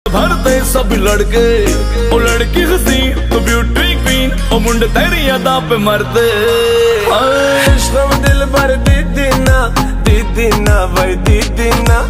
भरते सब लड़के, ओ लड़की हसी तो ब्यूटी क्वीन, ओ मुंडे तेरी अदा पे मरते। इश्क दिल भर दीदी ना भाई दीदी ना।